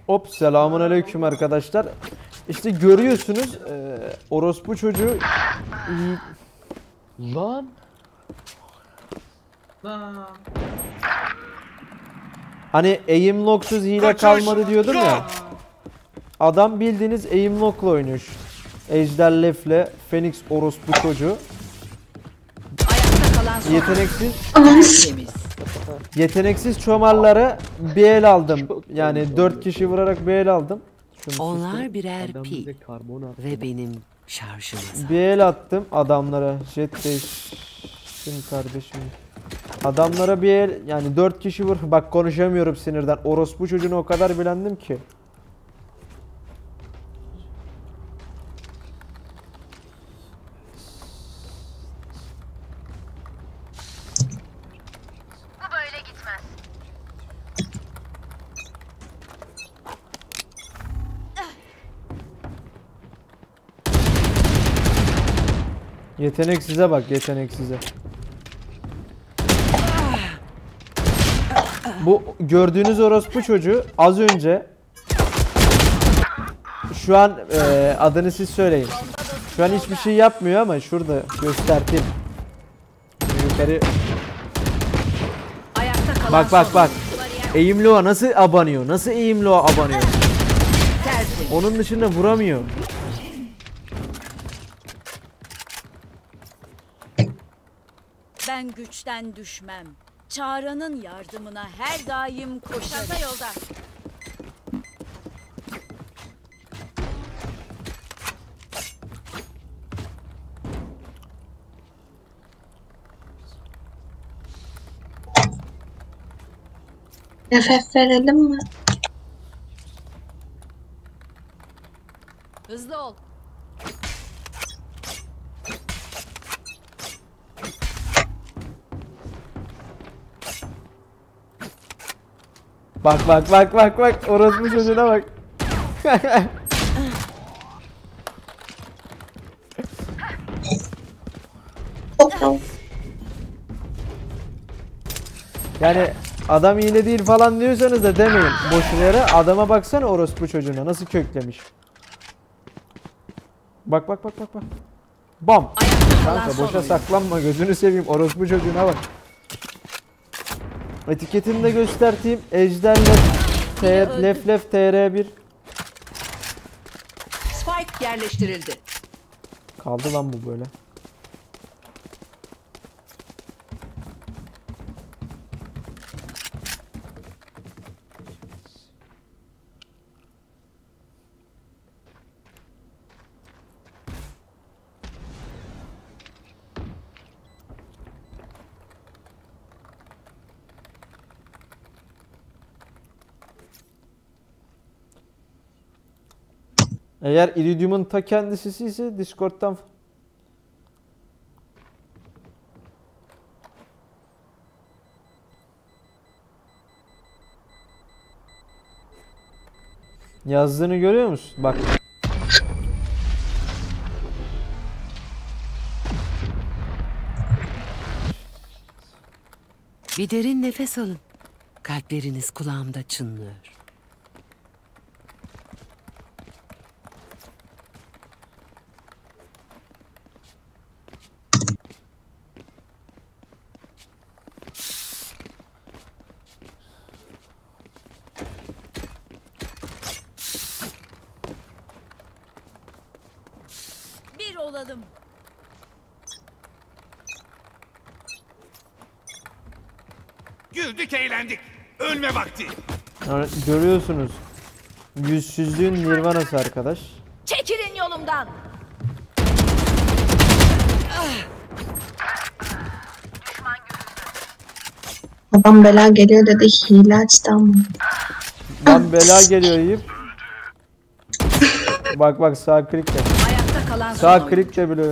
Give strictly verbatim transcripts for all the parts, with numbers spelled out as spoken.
Hop, selamun aleyküm arkadaşlar. İşte görüyorsunuz e, orospu çocuğu Lan. Lan. hani aim locksuz hile kalmadı diyordum ya. Adam bildiğiniz aim lock'la oynuyor şu. Ejder Lef'le Phoenix orospu çocuğu. Ayakta kalan son. Yeteneksiz Temiz. yeteneksiz çomarlara bir el aldım. Yani dört kişi vurarak bir el aldım. Şunu Onlar sustum. birer Adam pi bize karbon attı. ve benim şarjım. Bir el attım adamlara. Jet değişsin kardeşim. Adamlara bir el, yani dört kişi vur. Bak konuşamıyorum sinirden. Orospu çocuğunu o kadar bilendim ki. Bu böyle gitmez. Yetenek size bak, yetenek size. Bu gördüğünüz orospu çocuğu az önce şu an e, adını siz söyleyin. Şu an hiçbir şey yapmıyor ama şurada göstereyim. Yukarı Ayakta kalan bak bak son. bak. Eğimloğa nasıl abanıyor? Nasıl eğimloğa abanıyor? Tertemiz. Onun dışında vuramıyor. Ben güçten düşmem. Çağrı'nın yardımına her daim koşarım. Çanta yolda. Nefes verelim mi? Hızlı ol. Bak bak bak bak bak. Orospu çocuğuna bak. Hop. Yani adam hile değil falan diyorsanız da demeyin. Boşuna yere adama baksana orospu çocuğuna nasıl köklemiş. Bak bak bak bak bak. Bam. Ayakta kalan Kanka son. boşa saklanma, gözünü seveyim, orospu çocuğuna bak. Etiketini de göstereyim. Ejderle T- Lef Lef T R bir. Spike yerleştirildi. Kaldı lan bu böyle. Eğer Iridium'un ta kendisi ise Discord'dan yazdığını görüyor musun? Bak. Bir derin nefes alın. Kalpleriniz kulağımda çınlıyor. Bir olalım. Güldük eğlendik. Ölme vakti. Yani görüyorsunuz. Yüzsüzlüğün nirvanası arkadaş. Çekilin yolumdan. Adam bela geliyor dedi, hile açtı ama. Lan bela geliyor yiyip. Bak bak sağ klikle. Ayakta kalan son. Sağ oyuncu. klikle bile.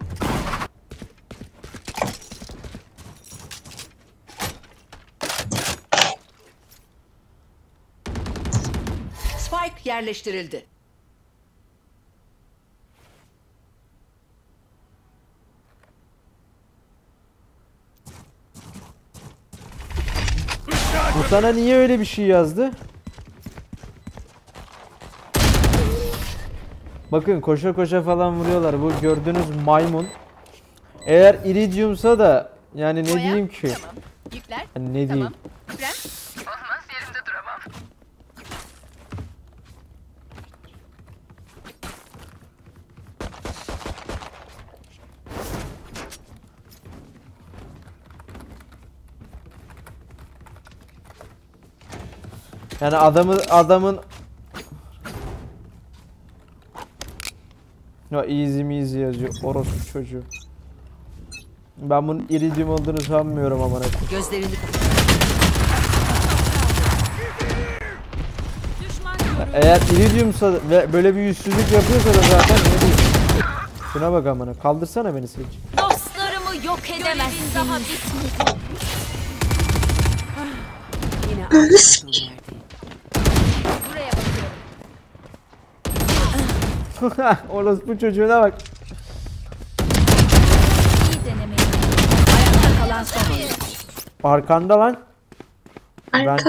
Spike yerleştirildi. Bu sana niye öyle bir şey yazdı? Bakın koşa koşa falan vuruyorlar. Bu gördüğünüz maymun. Eğer iridiumsa da yani ne diyeyim ki? Tamam. Yükler. Yani ne diyeyim? Krem. Yani adamı adamın ya easy easy yazıyor orospu çocuğu. Ben bunun iridium olduğunu sanmıyorum ama ne. Gözlerini kapat. Düşman görüldü. Eğer iridiumsa ve böyle bir yüzsüzlük yapıyorsa da zaten ne diyeyim? Şuna bak amına. Kaldırsana beni Seç. Dostlarımı yok edemezsin. Daha bitmedi. Yine aynı yerdeyim. Buraya bakıyorum. Orospu çocuğuna bak. İyi denemeyi. Ayakta kalan son oyuncu. Arkanda lan. Arka.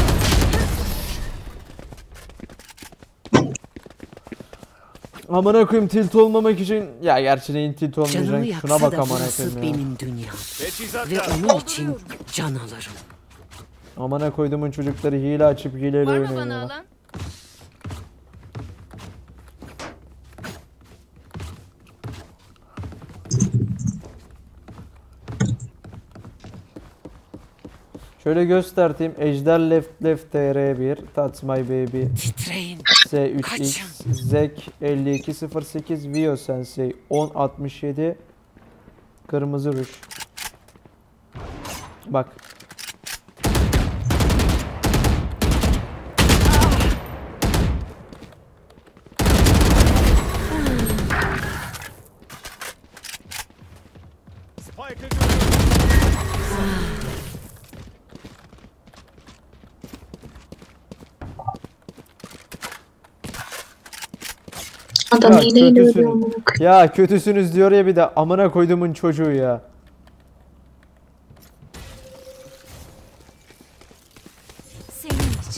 Amına koyayım tilt olmamak için ya gerçi neyin tilt Canımı olmayacak şuna yaksa bak da amına burası koyayım ya. benim dünyam. Teçhizat Ve lazım. onun için can alırım. Amına koyduğumun çocukları hile açıp hileyle Var mı oynuyorlar. bana alan? Şöyle göstereyim. Ejder left left T R bir, That's my baby, Titreyin. S üç X, Zek elli iki sıfır sekiz, Vio Sensei on altmış yedi, Kırmızı Ruj. Bak. Spike'ı görüyorum. Adam Ya hileyle kötüsün. ölüyor amına koyayım. Ya kötüsünüz diyor ya bir de amına koyduğumun çocuğu ya. Senin için.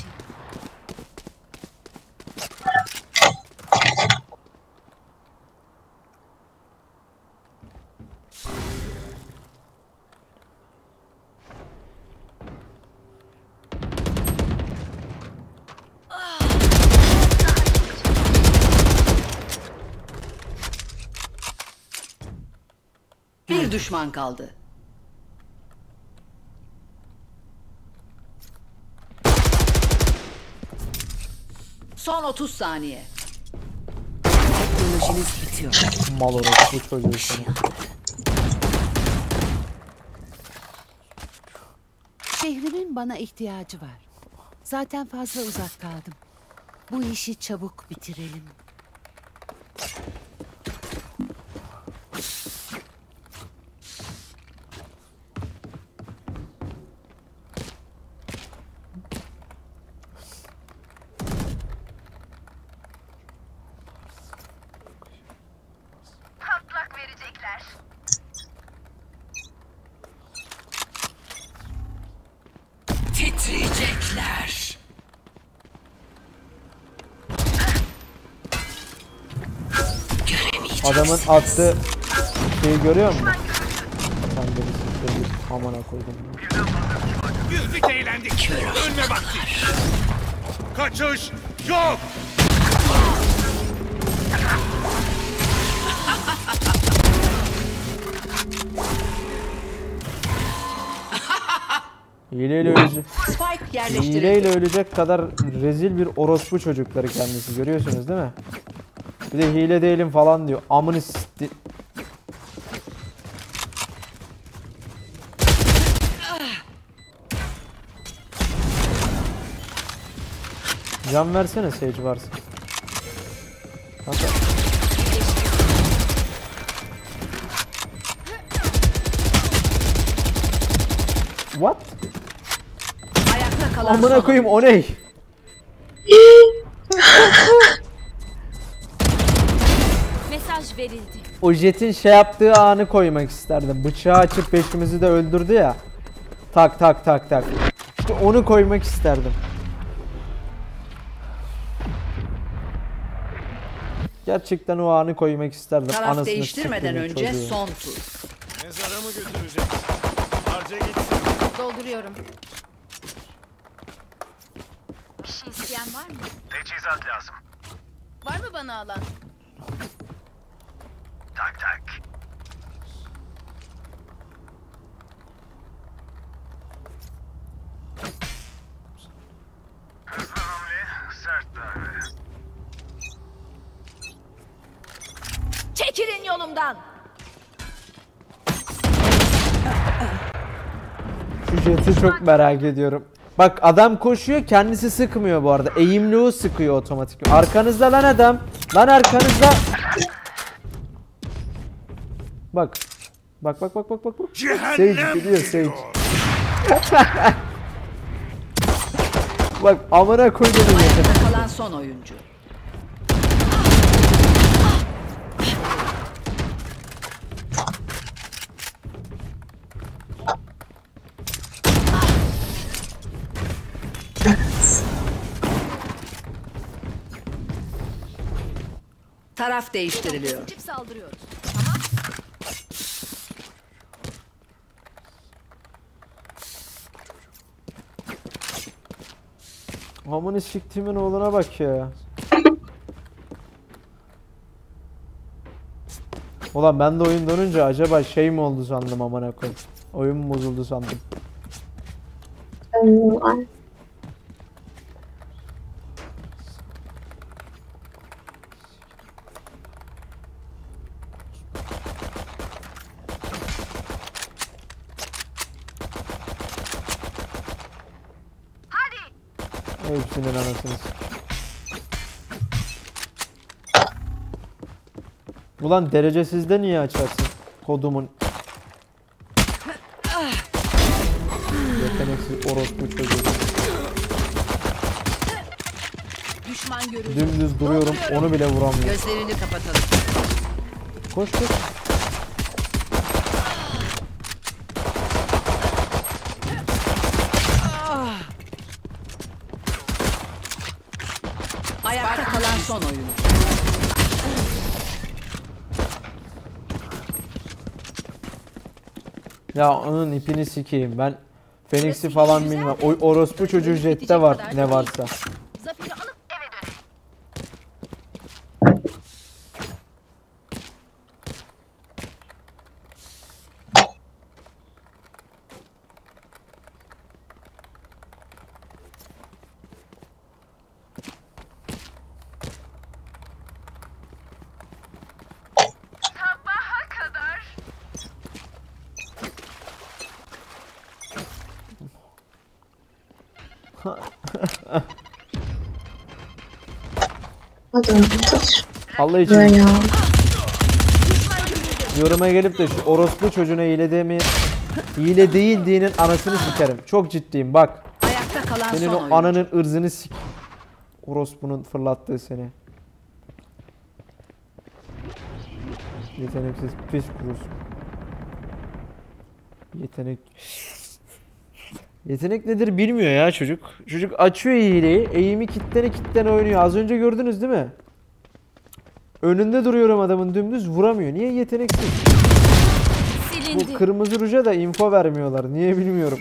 Bir düşman kaldı. Son otuz saniye. Teknolojiniz bitiyor. Mal orospu çocuğu sana. Şehrimin bana ihtiyacı var. Zaten fazla uzak kaldım. Bu işi çabuk bitirelim. Titriyecekler. Göremeyeceksiniz. Adamın attığı şeyi görüyor musun? Sen beni siktir git. Amına koydum. Güldük eğlendik. Ölme vakti. Kaçış yok. Hileyle ölecek. Spike yerleştirildi. Hileyle ölecek kadar rezil bir orospu çocukları kendisi. Görüyorsunuz değil mi? Bir de hile değilim falan diyor. Amını sitti. Can versene Sage varsa. Kanka. What? Ayakta kalan Amına son koyayım o ne? Mesaj verildi. O jetin şey yaptığı anı koymak isterdim. Bıçağı açıp beşimizi de öldürdü ya. Tak tak tak tak. İşte onu koymak isterdim. Gerçekten o anı koymak isterdim. Taraf Anasını değiştirmeden siktiğimin önce çocuğu. son tur. Mezara mı götürecek? Harca gitsin. Dolduruyorum. Bir şey isteyen var mı? Teçhizat lazım. Var mı bana alan? Tak tak. Hızlı hamle, sert darbe. Çekilin yolumdan. Şu jeti çok merak ediyorum. Bak adam koşuyor, kendisi sıkmıyor bu arada. Eğimli sıkıyor otomatik. Arkanızda lan adam. Lan arkanızda. Bak. Bak bak bak bak bak. bak. Sage gidiyor Sage. Bak amına koydum ya. Ayakta kalan son oyuncu. Taraf değiştiriliyor. Sıçıp saldırıyoruz. Amına siktimin oğluna bak ya. Ulan ben de oyun dönünce acaba şey mi oldu sandım amına koyayım. Oyun mu bozuldu sandım. Ay, Hepsinin anasını s- Ulan derecesizde niye açarsın? Kodumun. Yeteneksiz orospu çocuğu. Düşman görüldü. Dümdüz duruyorum, onu bile vuramıyorum. Gözlerini kapatalım. Koş koş. Ayakta kalan son oyuncu. Ya onun ipini sikeyim ben. Phoenix'i falan bilmem. O orospu çocuğu jette var ne varsa. Zaferi alıp eve dön. adam dur. Allah için Böyle ya. yoruma gelip de şu orospu çocuğuna hile demi hile değil diyenin anasını sikerim. Çok ciddiyim bak. Ayakta kalan Senin son o oyuncu. ananın ırzını sik. Orospunun fırlattığı seni. Yeteneksiz pis kurus. Yetenek. Yetenek nedir bilmiyor ya çocuk. Çocuk açıyor hileyi. Eğimi kitlene kitlene oynuyor. Az önce gördünüz değil mi? Önünde duruyorum adamın dümdüz vuramıyor. Niye yeteneksiz? Silindi. Bu kırmızı ruja da info vermiyorlar. Niye bilmiyorum.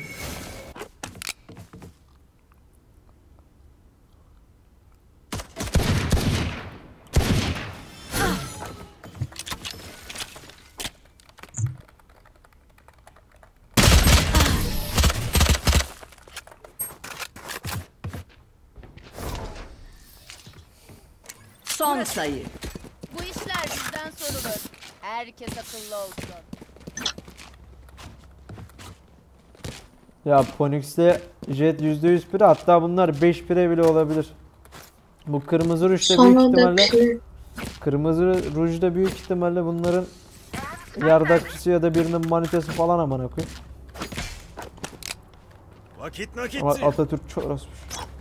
Son sayı. Bu işler bizden sorulur. Herkes akıllı olsun. Ya Phoenix'te Jet yüzde yüz pire, hatta bunlar beş pire bile olabilir. Bu kırmızı rujda büyük Sonra da ihtimalle pil. kırmızı rujda büyük ihtimalle bunların yardakçısı ya da birinin manitası falan amına koyayım. Vakit Ama nakittir. Atatürk çorasmış.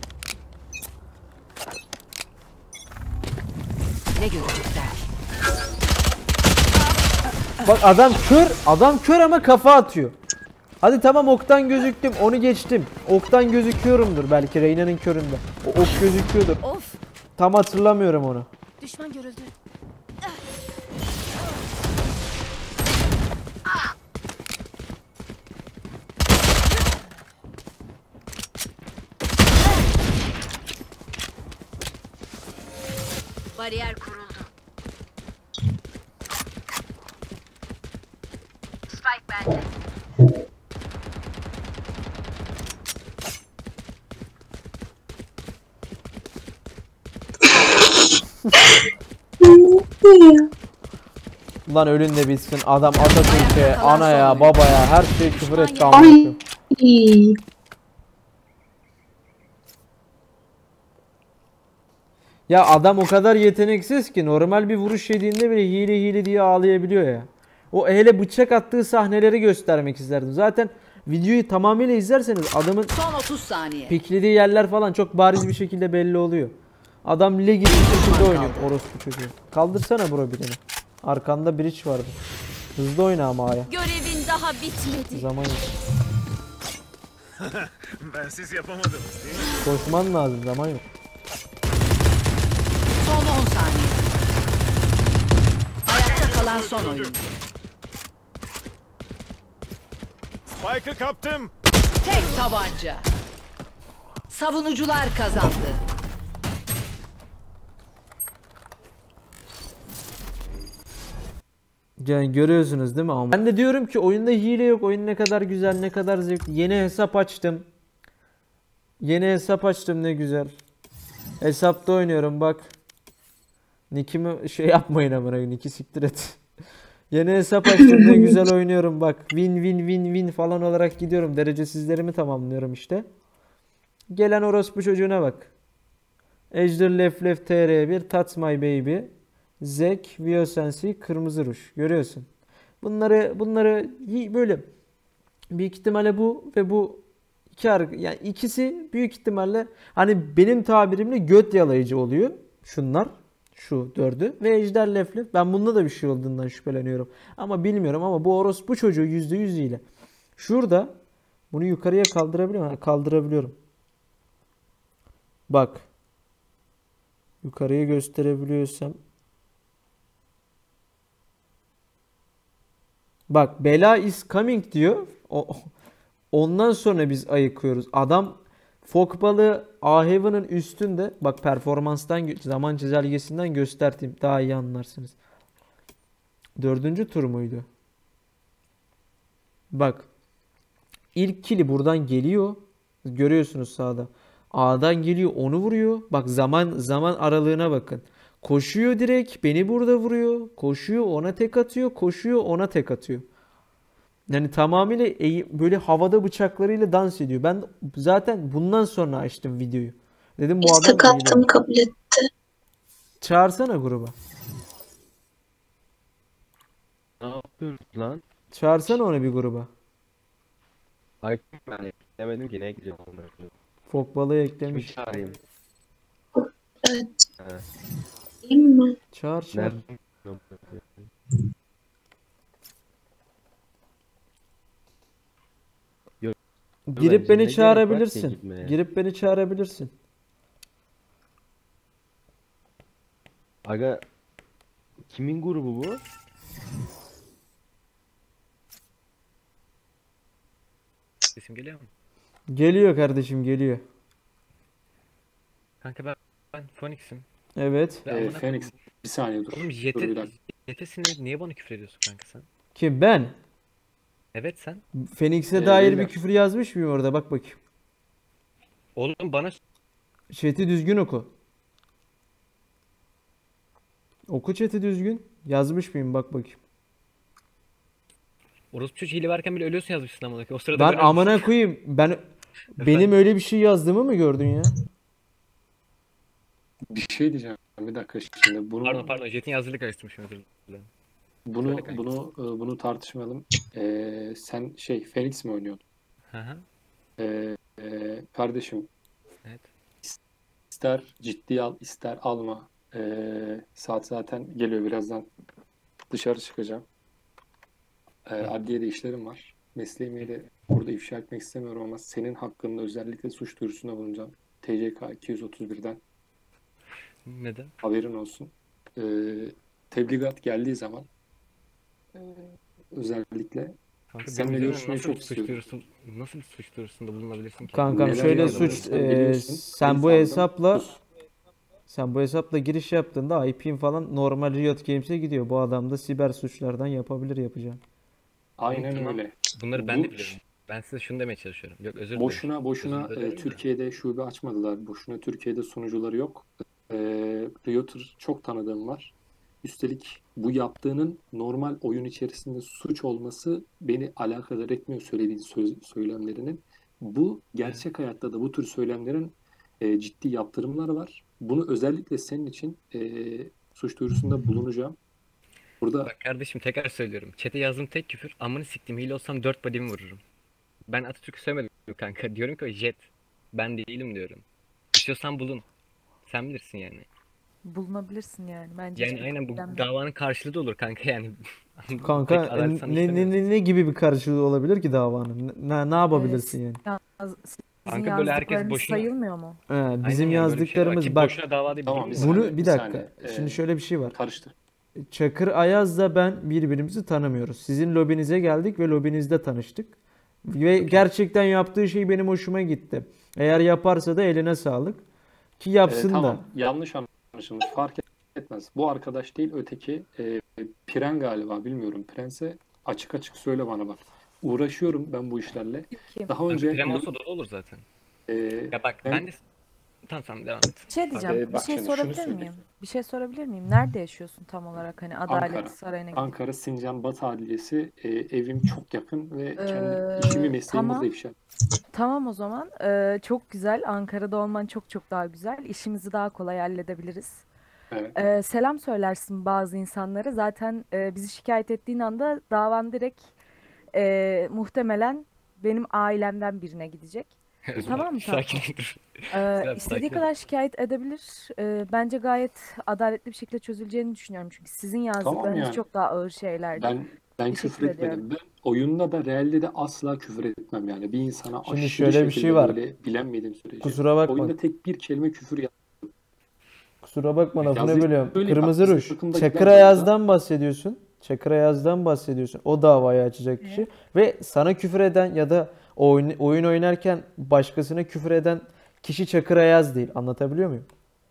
Ne görecekler? Bak adam kör, adam kör ama kafa atıyor. Hadi tamam oktan gözüktüm, onu geçtim. Oktan gözüküyorumdur belki Reyna'nın köründe. O ok gözüküyordur. Of! Tam hatırlamıyorum onu. Düşman görüldü. Bariyer kuruldu. Spike bende. Lan ölün de bitsin. Adam Atatürk'e, anaya, babaya her şeye küfür etti Ay. amına. Ya adam o kadar yeteneksiz ki normal bir vuruş yediğinde bile hile hile diye ağlayabiliyor ya. O hele bıçak attığı sahneleri göstermek isterdim. Zaten videoyu tamamıyla izlerseniz adamın Son otuz saniye. piklediği yerler falan çok bariz bir şekilde belli oluyor. Adam leg gibi bir şekilde oynuyor orospu çocuğu. Kaldırsana bro birini. Arkanda bridge vardı. Hızlı oyna ama A'ya. Görevin daha bitmedi. Zaman yok. Ben siz yapamadınız değil mi? Koşman lazım, zaman yok. Son on saniye. Ayakta kalan son oyuncu. Spike'ı kaptım. Tek tabanca. Savunucular kazandı. Yani görüyorsunuz değil mi ama? Ben de diyorum ki oyunda hile yok. Oyun ne kadar güzel, ne kadar zevkli. Yeni hesap açtım. Yeni hesap açtım, ne güzel. Hesapta oynuyorum bak. Nick'imi şey yapmayın amına, Nick'i siktir et. Yeni hesap açtım, ne güzel oynuyorum bak. Win win win win falan olarak gidiyorum. Derecesizlerimi tamamlıyorum işte. Gelen orospu çocuğuna bak. Ejder Left Left T R bir, That's My Baby. Zek, Viosensi, Kırmızı Ruj. Görüyorsun. Bunları bunları böyle büyük ihtimalle bu ve bu iki yani ikisi büyük ihtimalle hani benim tabirimle göt yalayıcı oluyor. Şunlar. Şu dördü. Ve Ejder Leflef. Ben bunda da bir şey olduğundan şüpheleniyorum. Ama bilmiyorum ama bu orospu çocuğu yüzde yüz ile. Şurada bunu yukarıya kaldırabiliyor muyum? Kaldırabiliyorum. Bak. Yukarıya gösterebiliyorsam. Bak, bela is coming diyor. O, ondan sonra biz ayıkıyoruz. Adam fok balığı A Heaven'ın üstünde. Bak, performanstan, zaman çizelgesinden göstereyim. Daha iyi anlarsınız. Dördüncü tur muydu? Bak. İlk kili buradan geliyor. Görüyorsunuz sağda. A'dan geliyor, onu vuruyor. Bak, zaman zaman aralığına bakın. Koşuyor direkt, beni burada vuruyor. Koşuyor, ona tek atıyor. Koşuyor, ona tek atıyor. Yani tamamıyla böyle havada bıçaklarıyla dans ediyor. Ben zaten bundan sonra açtım videoyu. Dedim bu adam İstek attım, iyi. kabul etti. Çağırsana gruba. Ne yapıyorsun lan? Çağırsana onu bir gruba. Ay ben demedim ki ne gidiyor onları. Fok balığı Kimi eklemiş. çağırayım? Evet. Ha. Değil mi? Çağır çağır. Nerede? Girip Bence beni ne gerek var ki çağırabilirsin. gitmeye? Girip beni çağırabilirsin. Aga kimin grubu bu? Sesim geliyor mu? Geliyor kardeşim, geliyor. Kanka ben, ben Phoenix'im. Evet. Ve Ee, amına koyayım, Phoenix bir saniye dur. oğlum Dur bir yete, dakika. yetesine niye bana küfür ediyorsun kanka sen? Kim, ben? Evet sen. Phoenix'e Ee, dair Leyla. bir küfür yazmış mıyım orada? Bak bakayım. Oğlum bana Chat'i düzgün oku. Oku chat'i düzgün. Yazmış mıyım? Bak bakayım. orospu çocuğu hile varken bile ölüyorsun yazmışsın amına koyayım. O sırada Ben böyle amına koyayım. Ben benim öyle bir şey yazdığımı mı gördün ya? Bir şey diyeceğim. Bir dakika şimdi bunu Pardon pardon Jet'in yazdığını karıştırmışım özür dilerim. bunu Söyle kanka. bunu e, bunu tartışmayalım. Ee, sen şey Phoenix mi oynuyordun? Hı hı. Ee, e, kardeşim Evet. ister ciddiye al ister alma. Ee, saat zaten geliyor, birazdan dışarı çıkacağım. Ee, adliyede işlerim var. Mesleğimi de burada ifşa etmek istemiyorum ama senin hakkında özellikle suç duyurusunda bulunacağım. T C K iki yüz otuz birden Neden? haberin olsun. Ee, tebligat geldiği zaman e, özellikle Kanka Seninle benim üzerime görüşmeyi nasıl çok bir suç istiyorum. duyurusu, nasıl bir suç duyurusunda bulunabilirsin ki? Kankam Neler şöyle yaptın? suç Sen e, biliyorsun. sen bu Benim hesapla sandığım- Sen bu hesapla giriş yaptığında I P'in falan normal Riot Games'e gidiyor. Bu adam da siber suçlardan yapabilir yapacağım. Aynen Tamam. öyle. Bunları ben de Bu- biliyorum. Ben size şunu demeye çalışıyorum. Yok özür dilerim. Boşuna boşuna Özür e, dilerim de. Türkiye'de şube açmadılar. Boşuna Türkiye'de sunucuları yok. E, Riot'u çok tanıdığım var. Üstelik bu yaptığının normal oyun içerisinde suç olması beni alakadar etmiyor söylediğin söz, söylemlerinin. Bu gerçek hayatta da bu tür söylemlerin e, ciddi yaptırımları var. Bunu özellikle senin için e, suç duyurusunda bulunacağım. Burada Bak kardeşim tekrar söylüyorum. Chat'e yazdığım tek küfür amını siktim hile olsam dört body'mi vururum. Ben Atatürk'ü söylemedim kanka. Diyorum ki o jet. Ben değilim diyorum. İstiyorsan bulun. Sen bilirsin yani. Bulunabilirsin yani. Bence Yani hiçbir aynen bu problem yok. davanın karşılığı da olur kanka yani. Kanka Peki, adalet sana ne, ne, istemiyoruz. ne, ne gibi bir karşılığı olabilir ki davanın? Ne, ne yapabilirsin yani? Yaz- Sizin Kanka böyle herkes yazdıklarınız boşuna- sayılmıyor mu? He, Aynen bizim yani böyle bir şey var. yazdıklarımız Kim bak boşuna dava değil, Tamam, biliyor bir musun? bunu saniye, bir bir dakika. saniye. Şimdi Ee, şöyle bir şey var. karıştı. Çakır Ayaz'la ben birbirimizi tanımıyoruz. Sizin lobinize geldik ve lobinizde tanıştık. Ve gerçekten yaptığı şey benim hoşuma gitti. Eğer yaparsa da eline sağlık. Ki Ee, yapsın tamam, da. yanlış anlaşılmış. Fark etmez. Bu arkadaş değil, öteki e, Pren galiba, bilmiyorum. Prense açık açık söyle bana bak. Uğraşıyorum ben bu işlerle. Kim? Daha önce Prem olsa da olur zaten. e, Ya bak Ben- ben de... Tamam tamam devam et. Bir şey diyeceğim. Ee, bir bak şey şimdi şunu sorabilir söyleyeyim. miyim? Bir şey sorabilir miyim? Nerede yaşıyorsun tam olarak? Hani Adalet Ankara. Sarayı'na gidip. Ankara Sincan Batı Adliyesi, e, evim çok yakın ve kendi Ee, işimi mesleğimi tamam. burada ifşa. Tamam o zaman. Ee, çok güzel. Ankara'da olman çok çok daha güzel. İşimizi daha kolay halledebiliriz. Evet. Ee, selam söylersin bazı insanlara. Zaten e, bizi şikayet ettiğin anda davan direkt e, muhtemelen benim ailemden birine gidecek. Tamam mı? Tamam. Sakin dur. Ee, Serap, istediği sakin ol. kadar şikayet edebilir. Ee, bence gayet adaletli bir şekilde çözüleceğini düşünüyorum. Çünkü sizin yazdıklarınız yani. çok daha ağır şeylerdi. Ben ben Teşekkür küfür etmedim. ediyorum. Ben oyunda da realde de asla küfür etmem yani. Bir insana Şimdi aşırı şöyle bir şekilde şey var. böyle bilenmediğim sürece. Kusura bakma. Oyunda tek bir kelime küfür yap. Kusura bakma lafını Yazık, bölüyorum. öyle Kırmızı bak, bizim Ruj. takımda Çakır gider Ayaz'dan bahsediyorsun. Çakır Ayaz'dan bahsediyorsun. O davayı açacak kişi. Ve sana küfür eden ya da oyun, oyun oynarken başkasına küfür eden kişi Çakır Ayaz değil. Anlatabiliyor muyum?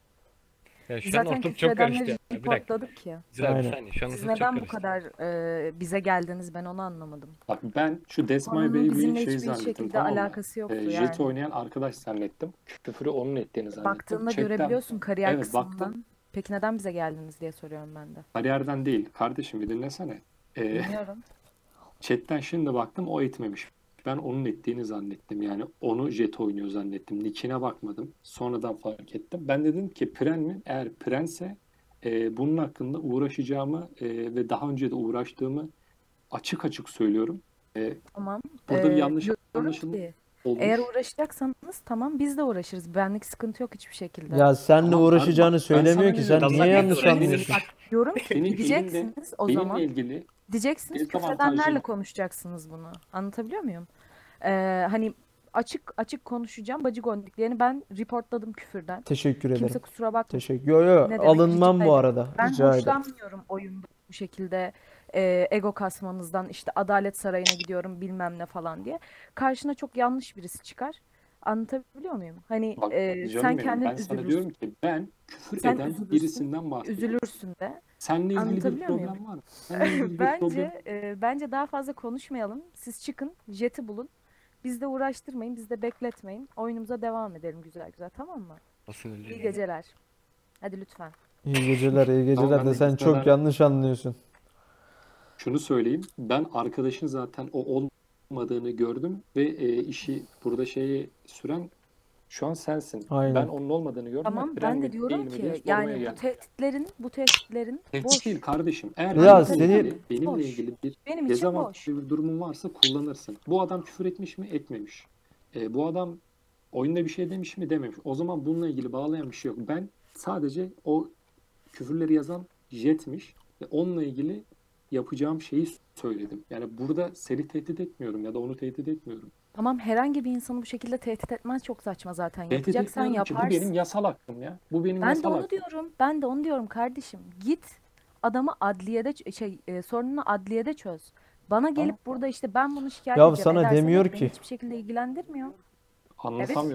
Ya şu an Zaten ortalık küfür çok karıştı edenleri ya. Bir dakika. reportladık ya. Güzel bir Aynen. saniye. Şu an Siz ortalık çok neden bu karıştı. kadar e, bize geldiniz ben onu anlamadım. Bak ben şu That's My Konunun Baby'yi bizimle şey hiçbir zannettim, şekilde tamam mı? alakası yoktu Ee, yani. Jet oynayan arkadaş zannettim. Küfürü onun ettiğini zannettim. Baktığında Chatten- görebiliyorsun kariyer Evet, kısmından. baktım. Peki neden bize geldiniz diye soruyorum ben de. Kariyerden değil. Kardeşim bir dinlesene. Ee, Bilmiyorum. chatten şimdi baktım, o etmemiş. Ben onun ettiğini zannettim. Yani onu Jet oynuyor zannettim. Nick'ine bakmadım. Sonradan fark ettim. Ben dedim ki Pren mi? Eğer Prense e, bunun hakkında uğraşacağımı e, ve daha önce de uğraştığımı açık açık söylüyorum. E, Tamam. burada bir Ee, yanlış diyorum anlaşılma ki, olmuş. eğer uğraşacaksanız tamam biz de uğraşırız. Benlik sıkıntı yok hiçbir şekilde. Ya seninle Tamam, uğraşacağını ben- ben söylemiyor sana ki. ne Sen dedim? niye Tamam, yanlış ben de anlıyorsun? Bak diyorum ki Senin gideceksiniz o benimle zaman. ilgili Diyeceksiniz dezavantajın- küfredenlerle konuşacaksınız bunu. Anlatabiliyor muyum? Ee, hani açık açık konuşacağım. Bacı gondiklerini ben reportladım küfürden. Teşekkür ederim. Kimse kusura bakmasın. Teşekkür. Yo yo Ne demek, alınmam rica bu ederim. arada. Ben Rica ederim. hoşlanmıyorum oyunda bu şekilde e, ego kasmanızdan, işte Adalet Sarayı'na gidiyorum bilmem ne falan diye. Karşına çok yanlış birisi çıkar. Anlatabiliyor muyum? Hani bak e, canım sen benim, kendin ben sana üzülürsün. diyorum ki ben küfür Sen eden üzülürsün, birisinden bahsediyorum. Üzülürsün de. Seninle ilgili bir Anlatabiliyor muyum? problem var mı? Seninle ilgili bir problem. Bence e, bence daha fazla konuşmayalım. Siz çıkın, Jet'i bulun. Biz de uğraştırmayın, biz de bekletmeyin. Oyunumuza devam edelim güzel güzel, tamam mı? Nasıl öyle? İyi geceler. Hadi lütfen. İyi geceler, iyi geceler Tamam, ben de de sen geceler. çok yanlış anlıyorsun. Şunu söyleyeyim. Ben arkadaşın zaten o olmadığını gördüm ve e, işi burada şeyi süren şu an sensin. Aynen. Ben onun olmadığını gördüm. Tamam Bak, ben Bren de mi, diyorum değil mi diye ki sormaya yani bu geldim. tehditlerin bu tehditlerin Tehdit boş. değil kardeşim. Eğer Ya benimle seni- ilgili, benimle Boş. ilgili bir Benim için boş. dezavantajlı bir durumun varsa kullanırsın. Bu adam küfür etmiş mi? Etmemiş. E, bu adam oyunda bir şey demiş mi? Dememiş. O zaman bununla ilgili bağlayan bir şey yok. Ben sadece o küfürleri yazan Jet'miş ve onunla ilgili yapacağım şeyi söyledim. Yani burada seni tehdit etmiyorum ya da onu tehdit etmiyorum. Tamam herhangi bir insanı bu şekilde tehdit etmez çok saçma zaten. Tehdit Yapacaksan etmiyorum ki. Bu yaparsın. benim yasal hakkım ya. Bu benim Ben de yasal onu hakkım. diyorum. Ben de onu diyorum kardeşim. Git adamı adliyede ç- şey e, sorununu adliyede çöz. Bana gelip burada işte ben bunu şikayet Ya edeceğim sana edersen demiyor et, beni ki. hiçbir şekilde ilgilendirmiyor. Evet Anlatamıyorum. diyor.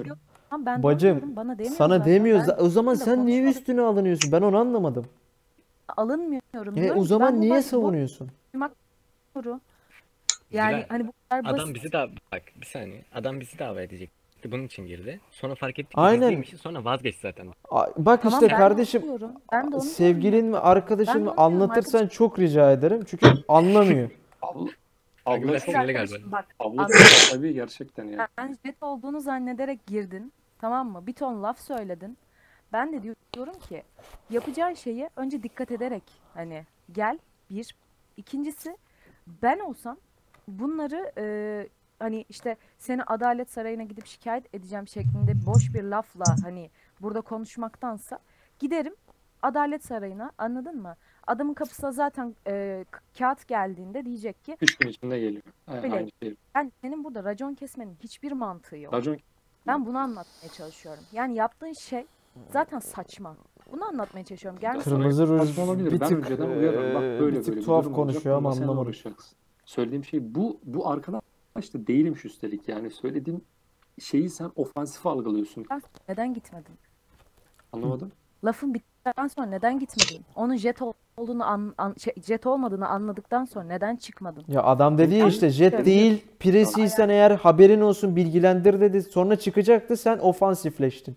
Tamam, ben Bacım tanıyorum, bana demiyor sana zaten. demiyoruz. Ben O zaman sizinle sen niye konuşmadım, üstüne alınıyorsun? Ben onu anlamadım. alınmıyorum. E, Diyorum o ki zaman ben bu niye baş- savunuyorsun? duymak istiyorum. Yani Güzel. hani bu kadar Adam basit. bizi daha bak bir saniye. Adam bizi dava edecekti. Bunun için girdi. Sonra fark ettik ki Aynen. gizliymiş. Sonra vazgeçti zaten. A- Bak Tamam, işte ben de kardeşim, onu diyorum. Ben de onu diyorum sevgilin ya. mi arkadaşın Ben de mı onu diyorum anlatırsan arkadaşım. çok rica ederim. Çünkü anlamıyor. Abla, Kanka abla biraz çok, sinirli Arkadaşım galiba. bak, abla anla- çok tabii gerçekten ya. sen jet olduğunu zannederek girdin. Tamam mı? Bir ton laf söyledin. Ben de diyorum ki yapacağın şeyi önce dikkat ederek hani gel bir. İkincisi, ben olsam bunları e, hani işte seni Adalet Sarayı'na gidip şikayet edeceğim şeklinde boş bir lafla hani burada konuşmaktansa giderim Adalet Sarayı'na, anladın mı? Adamın kapısına zaten e, k- kağıt geldiğinde diyecek ki Üç gün içinde geliyor. Aynen, Öyle. aynı şey. ben senin burada racon kesmenin hiçbir mantığı yok. Racon Ben bunu anlatmaya çalışıyorum. Yani yaptığın şey zaten saçma. Bunu anlatmaya çalışıyorum. Gerçekten. Kırmızı ruj saçma olabilir. bir Ben tık, önceden uyarırım. Bak eee, böyle bir böyle tık bir tuhaf durum olacak, konuşuyor ama bununla sen anlamadım. uğraşacaksın. Söylediğim şey bu. Bu arkadaş da değilmiş üstelik. Yani söylediğim şeyi sen ofansif algılıyorsun. Ben neden gitmedin? Anlamadım. Lafın bittikten sonra neden gitmedin? Onun jet ol- olduğunu an, an- şey, jet olmadığını anladıktan sonra neden çıkmadın? Ya adam dedi ya Ben- işte jet değil piresiysen eğer haberin olsun bilgilendir dedi. Sonra çıkacaktı, sen ofansifleştin.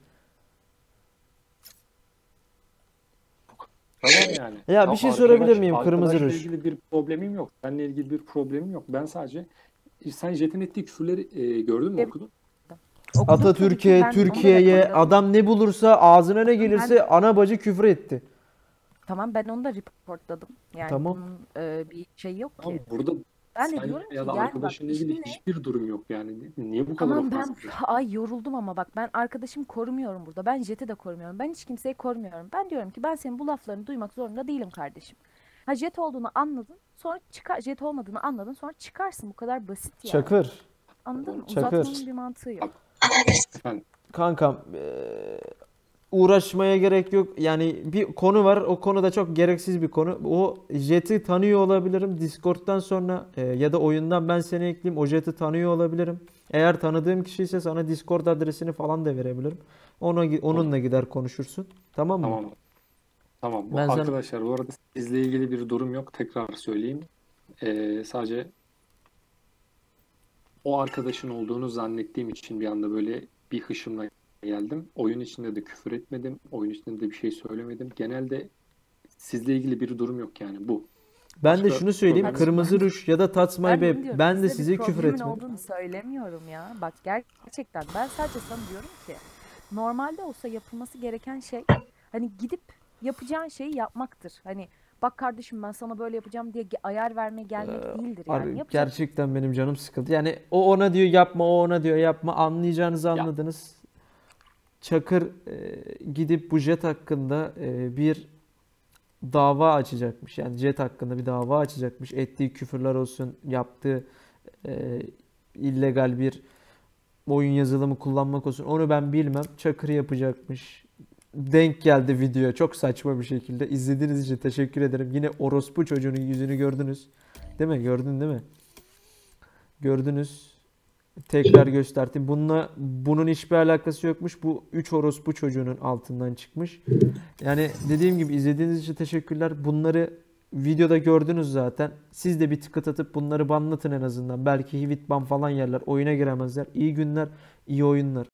Tamam yani. Ya bir şey arkadaş- sorabilir miyim, kırmızı arkadaşla ruj? ilgili bir problemim yok. Seninle ilgili bir problemim yok. Ben sadece sen Jet'in ettiği küfürleri e, gördün mü, Evet. okudun? Okudum tabii ki, Atatürk'e, ben onu da Türkiye'ye reportladım. adam ne bulursa ağzına ne gelirse ana bacı küfür etti. Tamam, ben onu da reportladım. Yani Tamam. bunun e, bir şey yok Tamam, ki. burada Ben de sen diyorum ki ya da yani bak arkadaşınla ilgili işin ne? hiçbir durum yok yani. Niye bu kadar Tamam, ben ofansif? ay yoruldum ama bak, ben arkadaşımı korumuyorum burada. Ben Jet'i de korumuyorum. Ben hiç kimseyi korumuyorum. Ben diyorum ki ben senin bu laflarını duymak zorunda değilim kardeşim. Ha, Jet olduğunu anladın. Sonra çıkar, Jet olmadığını anladın. Sonra çıkarsın. Bu kadar basit yani. Çakır. Anladın mı? Çakır. Uzatmanın bir mantığı yok. Efendim, Kankam eee, uğraşmaya gerek yok. Yani bir konu var. O konu da çok gereksiz bir konu. O Jet'i tanıyor olabilirim. Discord'dan sonra eee, ya da oyundan ben seni ekleyeyim. O Jet'i tanıyor olabilirim. Eğer tanıdığım kişi ise sana Discord adresini falan da verebilirim. Ona, onunla gider konuşursun. Tamam mı? tamam. Tamam. Bu Ben sana- arkadaşlar bu arada sizle ilgili bir durum yok. Tekrar söyleyeyim. Ee, sadece o arkadaşın olduğunu zannettiğim için bir anda böyle bir hışımla geldim. Oyun içinde de küfür etmedim. Oyun içinde de bir şey söylemedim. Genelde sizle ilgili bir durum yok yani bu. Ben de Başka şunu söyleyeyim. problem- Kırmızı ruj ya da Touch My Ben bunu Babe. diyorum. Ben de Bizde bir size küfür problemin etmedim. olduğunu söylemiyorum ya. Bak gerçekten ben sadece sana diyorum ki normalde olsa yapılması gereken şey hani gidip yapacağın şeyi yapmaktır. Hani bak kardeşim, ben sana böyle yapacağım diye ge- ayar vermeye gelmek değildir Ar- yani. Yapacak Gerçekten benim canım sıkıldı. Yani o ona diyor yapma, o ona diyor yapma. Anlayacağınızı anladınız. Çakır e, gidip bu Jet hakkında e, bir dava açacakmış. Yani Jet hakkında bir dava açacakmış. Ettiği küfürler olsun, yaptığı e, illegal bir oyun yazılımı kullanmak olsun. Onu ben bilmem. Çakır yapacakmış. Denk geldi video çok saçma bir şekilde. İzlediğiniz için teşekkür ederim. Yine orospu çocuğunun yüzünü gördünüz. Değil mi? Gördün değil mi? Gördünüz. Tekrar gösterdim. Bununla bunun hiçbir alakası yokmuş. Bu üç orospu çocuğunun altından çıkmış. Yani dediğim gibi izlediğiniz için teşekkürler. Bunları videoda gördünüz zaten. Siz de bir tıkıt atıp bunları banlatın en azından. Belki hivit ban falan yerler. Oyuna giremezler. İyi günler, iyi oyunlar.